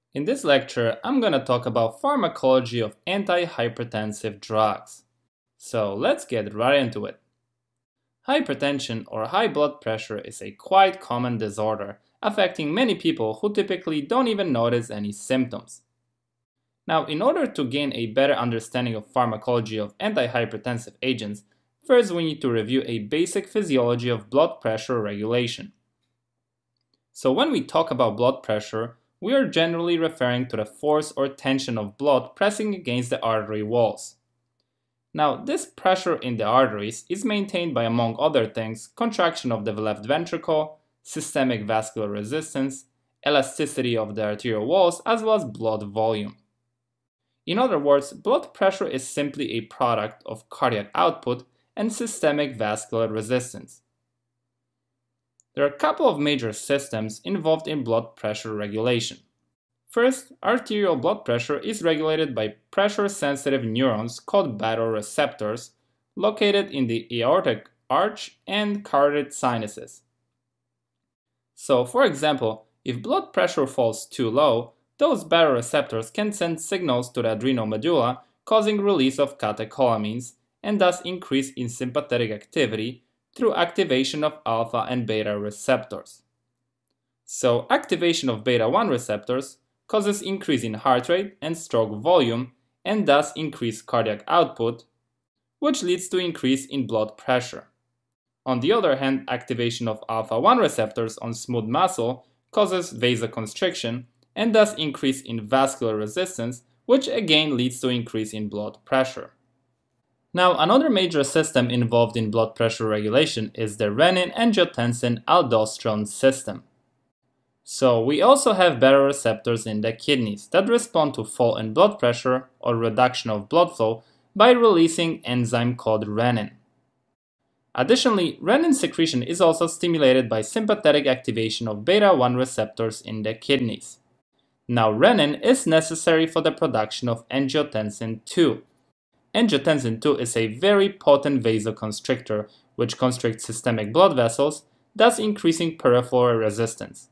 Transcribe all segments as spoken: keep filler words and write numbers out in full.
In this lecture, I'm going to talk about pharmacology of antihypertensive drugs. So let's get right into it. Hypertension or high blood pressure is a quite common disorder affecting many people who typically don't even notice any symptoms. Now, in order to gain a better understanding of pharmacology of antihypertensive agents, first we need to review a basic physiology of blood pressure regulation. So when we talk about blood pressure, we are generally referring to the force or tension of blood pressing against the artery walls. Now, this pressure in the arteries is maintained by, among other things, contraction of the left ventricle, systemic vascular resistance, elasticity of the arterial walls, as well as blood volume. In other words, blood pressure is simply a product of cardiac output and systemic vascular resistance. There are a couple of major systems involved in blood pressure regulation. First, arterial blood pressure is regulated by pressure-sensitive neurons called baroreceptors located in the aortic arch and carotid sinuses. So, for example, if blood pressure falls too low, those baroreceptors can send signals to the adrenal medulla, causing release of catecholamines and thus increase in sympathetic activity through activation of alpha and beta receptors. So, activation of beta one receptors causes increase in heart rate and stroke volume and thus increased cardiac output, which leads to increase in blood pressure. On the other hand, activation of alpha one receptors on smooth muscle causes vasoconstriction and thus increase in vascular resistance, which again leads to increase in blood pressure. Now, another major system involved in blood pressure regulation is the renin-angiotensin-aldosterone system. So, we also have baroreceptors in the kidneys that respond to fall in blood pressure or reduction of blood flow by releasing enzyme called renin. Additionally, renin secretion is also stimulated by sympathetic activation of beta one receptors in the kidneys. Now, renin is necessary for the production of angiotensin two. Angiotensin two is a very potent vasoconstrictor which constricts systemic blood vessels, thus increasing peripheral resistance.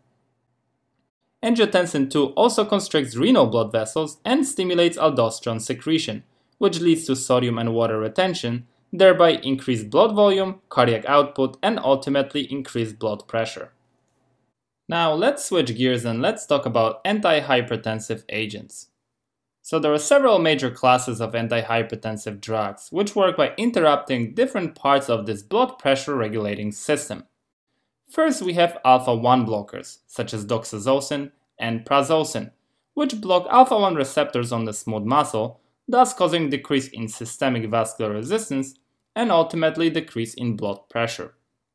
Angiotensin two also constricts renal blood vessels and stimulates aldosterone secretion, which leads to sodium and water retention, thereby increased blood volume, cardiac output, and ultimately increased blood pressure. Now let's switch gears and let's talk about antihypertensive agents. So there are several major classes of antihypertensive drugs which work by interrupting different parts of this blood pressure regulating system. First, we have alpha one blockers such as Doxazosin and Prazosin, which block alpha one receptors on the smooth muscle, thus causing decrease in systemic vascular resistance and ultimately decrease in blood pressure.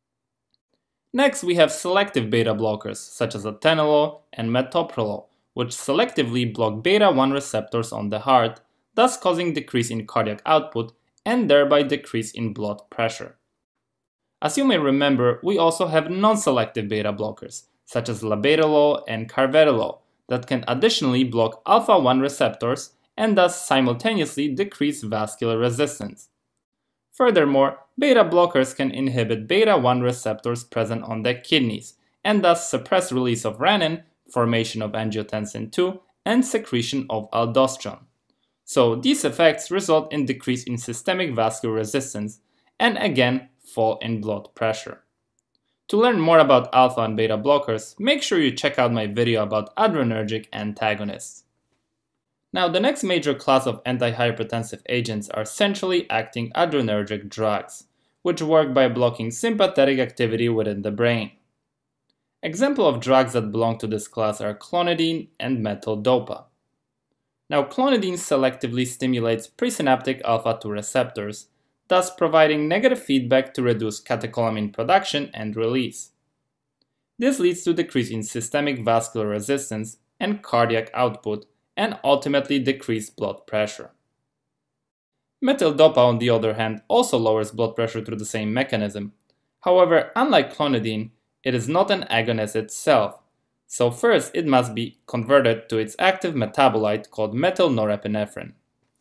Next, we have selective beta blockers such as atenolol and metoprolol, which selectively block beta one receptors on the heart, thus causing decrease in cardiac output and thereby decrease in blood pressure. As you may remember, we also have non-selective beta blockers, such as labetalol and carvedilol, that can additionally block alpha one receptors and thus simultaneously decrease vascular resistance. Furthermore, beta blockers can inhibit beta one receptors present on the kidneys and thus suppress release of renin, formation of angiotensin two, and secretion of aldosterone. So these effects result in decrease in systemic vascular resistance and again fall in blood pressure. To learn more about alpha and beta blockers, make sure you check out my video about adrenergic antagonists. Now, the next major class of antihypertensive agents are centrally acting adrenergic drugs, which work by blocking sympathetic activity within the brain. Examples of drugs that belong to this class are Clonidine and Methyldopa. Now, Clonidine selectively stimulates presynaptic alpha two receptors, thus providing negative feedback to reduce catecholamine production and release. This leads to decrease in systemic vascular resistance and cardiac output, and ultimately decreased blood pressure. Methyldopa, on the other hand, also lowers blood pressure through the same mechanism. However, unlike Clonidine, it is not an agonist itself, so first it must be converted to its active metabolite called methylnorepinephrine.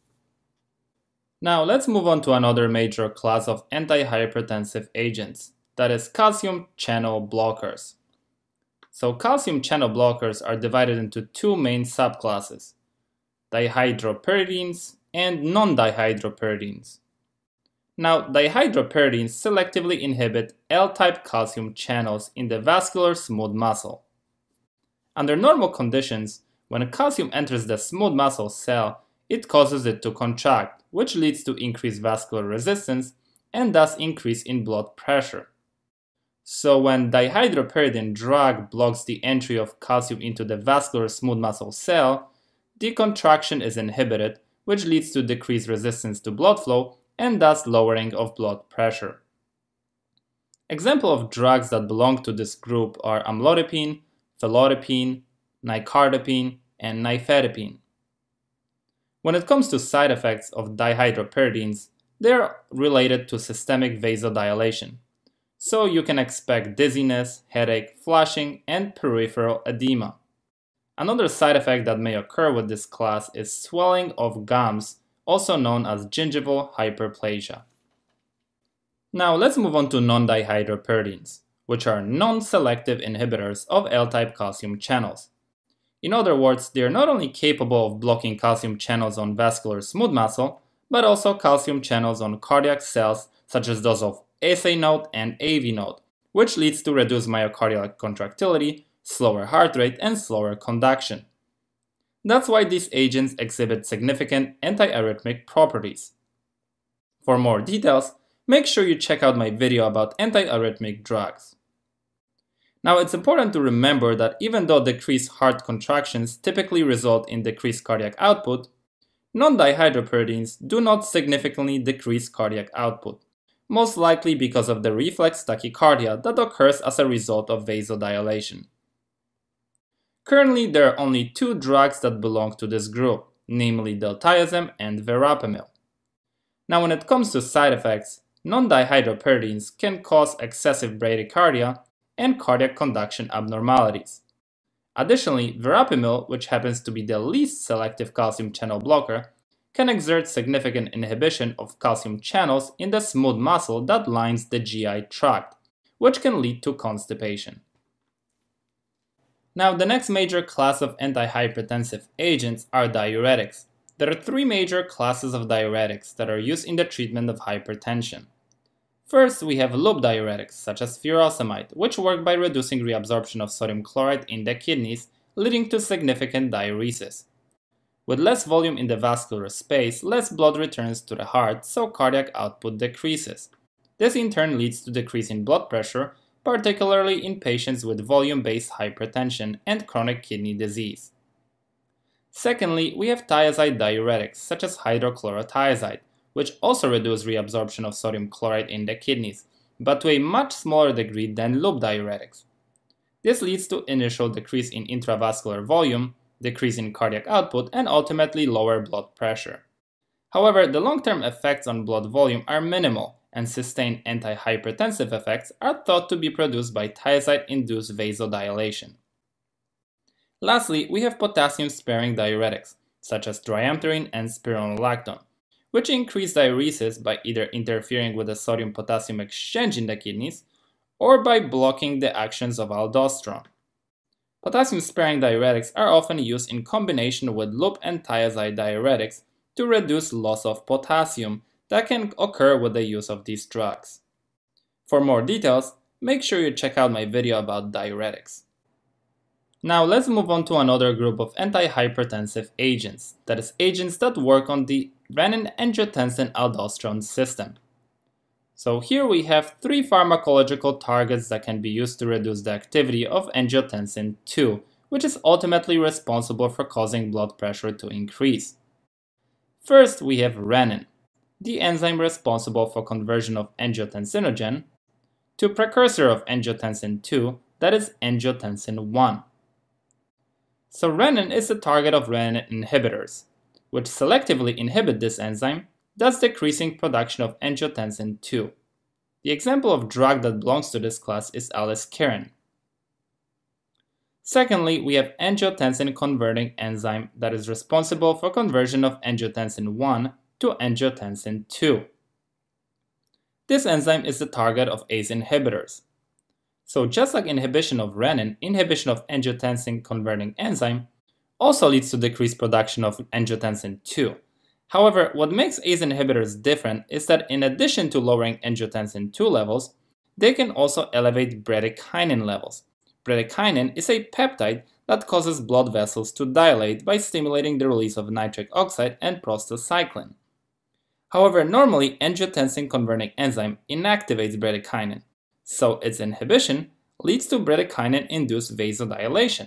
Now let's move on to another major class of antihypertensive agents, that is calcium channel blockers. So calcium channel blockers are divided into two main subclasses: dihydropyridines and non-dihydropyridines. Now, dihydropyridines selectively inhibit L-type calcium channels in the vascular smooth muscle. Under normal conditions, when calcium enters the smooth muscle cell, it causes it to contract, which leads to increased vascular resistance and thus increase in blood pressure. So when dihydropyridine drug blocks the entry of calcium into the vascular smooth muscle cell, the contraction is inhibited, which leads to decreased resistance to blood flow and thus lowering of blood pressure. Examples of drugs that belong to this group are amlodipine, felodipine, nicardipine, and nifedipine. When it comes to side effects of dihydropyridines, they are related to systemic vasodilation, so you can expect dizziness, headache, flushing, and peripheral edema. Another side effect that may occur with this class is swelling of gums, also known as gingival hyperplasia. Now let's move on to non-dihydropyridines, which are non-selective inhibitors of L-type calcium channels. In other words, they are not only capable of blocking calcium channels on vascular smooth muscle, but also calcium channels on cardiac cells such as those of S A node and A V node, which leads to reduced myocardial contractility, slower heart rate, and slower conduction. That's why these agents exhibit significant antiarrhythmic properties. For more details, make sure you check out my video about antiarrhythmic drugs. Now, it's important to remember that even though decreased heart contractions typically result in decreased cardiac output, non-dihydropyridines do not significantly decrease cardiac output, most likely because of the reflex tachycardia that occurs as a result of vasodilation. Currently, there are only two drugs that belong to this group, namely diltiazem and verapamil. Now, when it comes to side effects, non-dihydropyridines can cause excessive bradycardia and cardiac conduction abnormalities. Additionally, verapamil, which happens to be the least selective calcium channel blocker, can exert significant inhibition of calcium channels in the smooth muscle that lines the G I tract, which can lead to constipation. Now, the next major class of antihypertensive agents are diuretics. There are three major classes of diuretics that are used in the treatment of hypertension. First, we have loop diuretics, such as furosemide, which work by reducing reabsorption of sodium chloride in the kidneys, leading to significant diuresis. With less volume in the vascular space, less blood returns to the heart, so cardiac output decreases. This in turn leads to decrease in blood pressure, particularly in patients with volume-based hypertension and chronic kidney disease. Secondly, we have thiazide diuretics, such as hydrochlorothiazide, which also reduce reabsorption of sodium chloride in the kidneys, but to a much smaller degree than loop diuretics. This leads to initial decrease in intravascular volume, decrease in cardiac output, and ultimately lower blood pressure. However, the long-term effects on blood volume are minimal, and sustained antihypertensive effects are thought to be produced by thiazide-induced vasodilation. Lastly, we have potassium-sparing diuretics, such as triamterene and spironolactone, which increase diuresis by either interfering with the sodium-potassium exchange in the kidneys or by blocking the actions of aldosterone. Potassium-sparing diuretics are often used in combination with loop and thiazide diuretics to reduce loss of potassium that can occur with the use of these drugs. For more details, make sure you check out my video about diuretics. Now let's move on to another group of antihypertensive agents, that is, agents that work on the renin-angiotensin-aldosterone system. So here we have three pharmacological targets that can be used to reduce the activity of angiotensin two, which is ultimately responsible for causing blood pressure to increase. First, we have renin, the enzyme responsible for conversion of angiotensinogen to precursor of angiotensin two, that is angiotensin one. So renin is the target of renin inhibitors, which selectively inhibit this enzyme, thus decreasing production of angiotensin two. The example of drug that belongs to this class is aliskiren. Secondly, we have angiotensin-converting enzyme that is responsible for conversion of angiotensin one to angiotensin two. This enzyme is the target of A C E inhibitors. So just like inhibition of renin, inhibition of angiotensin-converting enzyme also leads to decreased production of angiotensin two. However, what makes A C E inhibitors different is that in addition to lowering angiotensin two levels, they can also elevate bradykinin levels. Bradykinin is a peptide that causes blood vessels to dilate by stimulating the release of nitric oxide and prostacyclin. However, normally angiotensin-converting enzyme inactivates bradykinin, so its inhibition leads to bradykinin-induced vasodilation.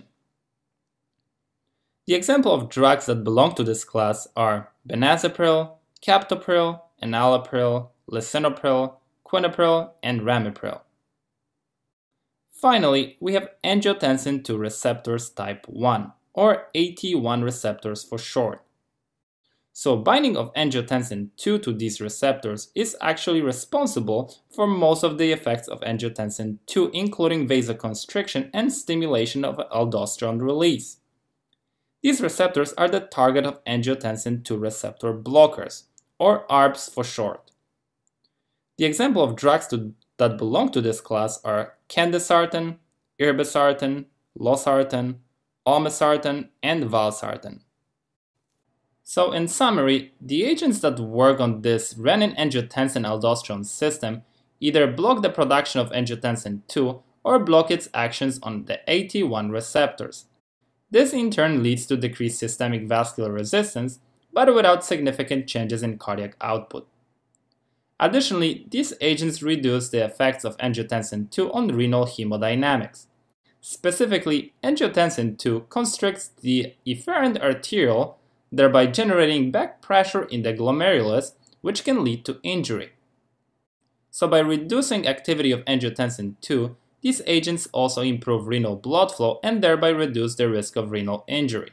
The example of drugs that belong to this class are benazepril, captopril, enalapril, lisinopril, quinapril, and ramipril. Finally, we have angiotensin two receptors type one, or A T one receptors for short. So binding of angiotensin two to these receptors is actually responsible for most of the effects of angiotensin two, including vasoconstriction and stimulation of aldosterone release. These receptors are the target of angiotensin two receptor blockers, or A R Bs for short. The example of drugs to, that belong to this class are candesartan, irbesartan, losartan, olmesartan, and valsartan. So in summary, the agents that work on this renin-angiotensin-aldosterone system either block the production of angiotensin two or block its actions on the A T one receptors. This in turn leads to decreased systemic vascular resistance, but without significant changes in cardiac output. Additionally, these agents reduce the effects of angiotensin two on renal hemodynamics. Specifically, angiotensin two constricts the efferent arteriole, thereby generating back pressure in the glomerulus, which can lead to injury. So by reducing activity of angiotensin two, these agents also improve renal blood flow and thereby reduce the risk of renal injury.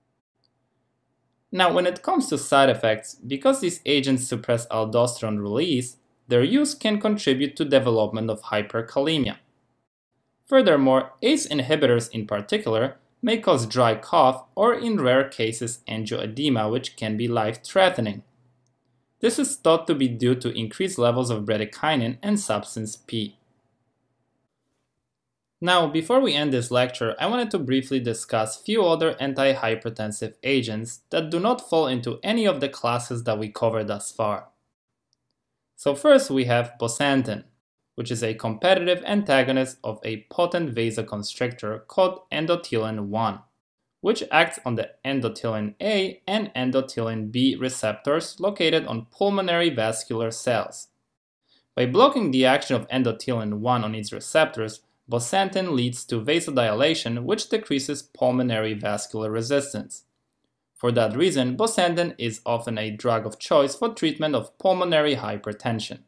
Now, when it comes to side effects, because these agents suppress aldosterone release, their use can contribute to development of hyperkalemia. Furthermore, A C E inhibitors in particular may cause dry cough or, in rare cases, angioedema, which can be life-threatening. This is thought to be due to increased levels of bradykinin and substance P. Now, before we end this lecture, I wanted to briefly discuss few other antihypertensive agents that do not fall into any of the classes that we covered thus far. So first we have bosentan, which is a competitive antagonist of a potent vasoconstrictor called endothelin one, which acts on the endothelin A and endothelin B receptors located on pulmonary vascular cells. By blocking the action of endothelin one on its receptors, bosentan leads to vasodilation, which decreases pulmonary vascular resistance. For that reason, bosentan is often a drug of choice for treatment of pulmonary hypertension.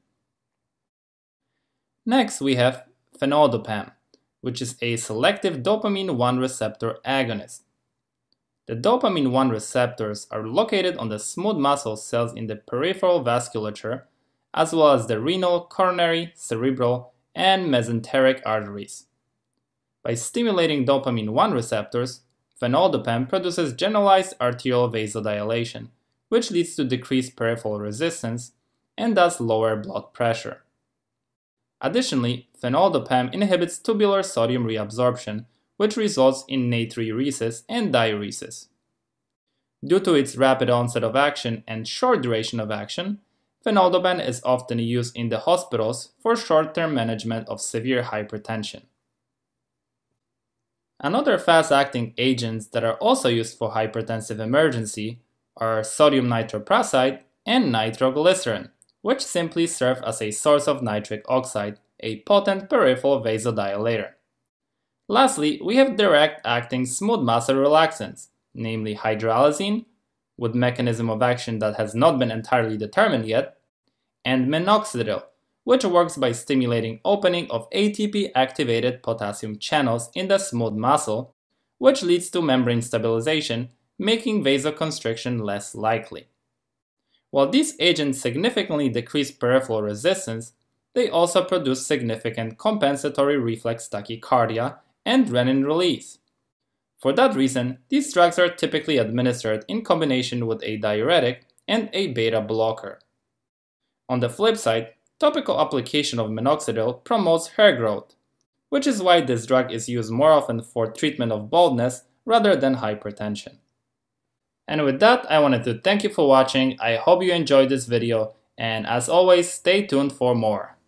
Next, we have phenoldiprem, which is a selective dopamine one receptor agonist. The dopamine one receptors are located on the smooth muscle cells in the peripheral vasculature, as well as the renal, coronary, cerebral, and mesenteric arteries. By stimulating dopamine one receptors, phenoldiprem produces generalized arterial vasodilation, which leads to decreased peripheral resistance and thus lower blood pressure. Additionally, phenoldiprem inhibits tubular sodium reabsorption, which results in natriuresis and diuresis. Due to its rapid onset of action and short duration of action, phenoldiprem is often used in the hospitals for short-term management of severe hypertension. Another fast-acting agents that are also used for hypertensive emergency are sodium nitroprusside and nitroglycerin, which simply serve as a source of nitric oxide, a potent peripheral vasodilator. Lastly, we have direct-acting smooth muscle relaxants, namely hydralazine, with mechanism of action that has not been entirely determined yet, and minoxidil, which works by stimulating opening of A T P-activated potassium channels in the smooth muscle, which leads to membrane stabilization, making vasoconstriction less likely. While these agents significantly decrease peripheral resistance, they also produce significant compensatory reflex tachycardia and renin release. For that reason, these drugs are typically administered in combination with a diuretic and a beta blocker. On the flip side, topical application of minoxidil promotes hair growth. which is why this drug is used more often for treatment of baldness rather than hypertension. And with that, I wanted to thank you for watching. I hope you enjoyed this video, and as always, stay tuned for more.